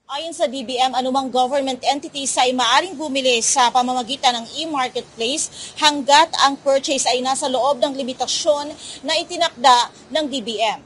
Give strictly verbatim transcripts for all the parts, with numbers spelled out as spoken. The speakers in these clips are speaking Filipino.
Ayon sa D B M, anumang government entities ay maaring bumili sa pamamagitan ng e-marketplace hanggat ang purchase ay nasa loob ng limitasyon na itinakda ng D B M.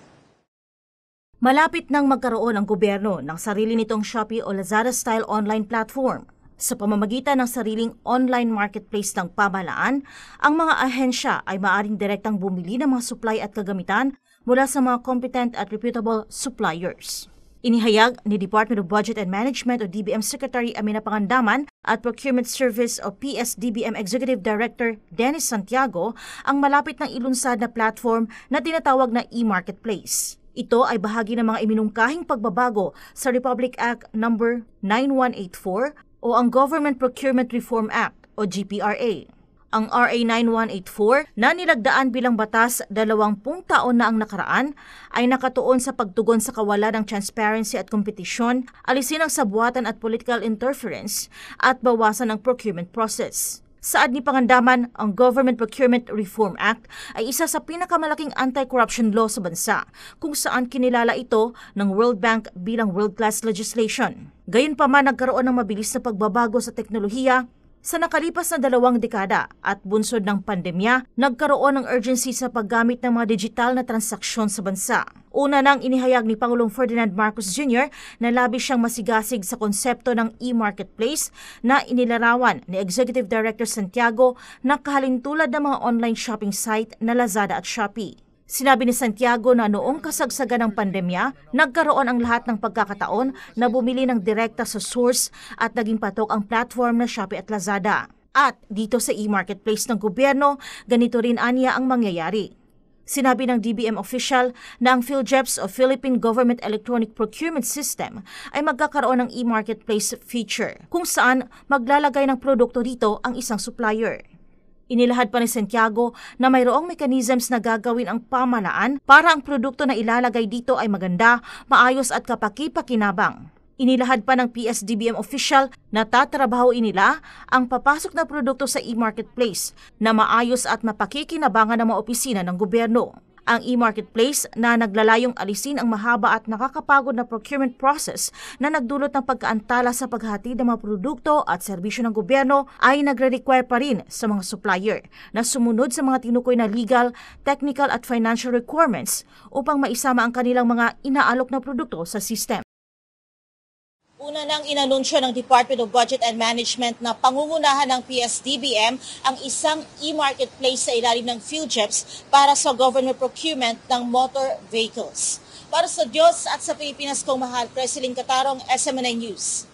Malapit nang magkaroon ang gobyerno ng sarili nitong Shopee o Lazada-style online platform. Sa pamamagitan ng sariling online marketplace ng pamahalaan, ang mga ahensya ay maaring direktang bumili ng mga supply at kagamitan mula sa mga competent at reputable suppliers. Inihayag ni Department of Budget and Management o D B M Secretary Amina Pangandaman at Procurement Service o P S D B M Executive Director Dennis Santiago ang malapit ng ilunsad na platform na tinatawag na e-marketplace. Ito ay bahagi ng mga iminungkahing pagbabago sa Republic Act number nine one eight four o ang Government Procurement Reform Act o G P R A. Ang R A nine one eight four na nilagdaan bilang batas dalawampung taon na ang nakaraan ay nakatuon sa pagtugon sa kawalan ng transparency at kompetisyon, alisin ang sabuatan at political interference at bawasan ang procurement process. Saad ni Pangandaman, ang Government Procurement Reform Act ay isa sa pinakamalaking anti-corruption law sa bansa kung saan kinilala ito ng World Bank bilang world-class legislation. Gayunpaman, nagkaroon ng mabilis na pagbabago sa teknolohiya. Sa nakalipas na dalawang dekada at bunsod ng pandemya, nagkaroon ng urgency sa paggamit ng mga digital na transaksyon sa bansa. Una nang inihayag ni Pangulong Ferdinand Marcos Junior na labis siyang masigasig sa konsepto ng e-marketplace na inilarawan ni Executive Director Santiago na kahalintulad ng mga online shopping site na Lazada at Shopee. Sinabi ni Santiago na noong kasagsagan ng pandemya, nagkaroon ang lahat ng pagkakataon na bumili ng direkta sa source at naging patok ang platform na Shopee at Lazada. At dito sa e-marketplace ng gobyerno, ganito rin anya ang mangyayari. Sinabi ng D B M official na ang PhilGEPS o Philippine Government Electronic Procurement System ay magkakaroon ng e-marketplace feature kung saan maglalagay ng produkto dito ang isang supplier. Inilahad pa ni Santiago na mayroong mechanisms na gagawin ang pamahalaan para ang produkto na ilalagay dito ay maganda, maayos at kapaki-pakinabang. Inilahad pa ng P S D B M official na tatrabahoin nila ang papasok na produkto sa e-marketplace na maayos at mapakikinabangan ng mga opisina ng gobyerno. Ang e-marketplace na naglalayong alisin ang mahaba at nakakapagod na procurement process na nagdulot ng pagkaantala sa paghatid ng mga produkto at serbisyo ng gobyerno ay nagre-require pa rin sa mga supplier na sumunod sa mga tinukoy na legal, technical at financial requirements upang maisama ang kanilang mga inaalok na produkto sa system. Una nang inanunsyo ng Department of Budget and Management na pangungunahan ng P S D B M ang isang e-marketplace sa ilalim ng PhilGEPS para sa government procurement ng motor vehicles. Para sa Diyos at sa Pilipinas kong mahal, President Catarong, S M N I News.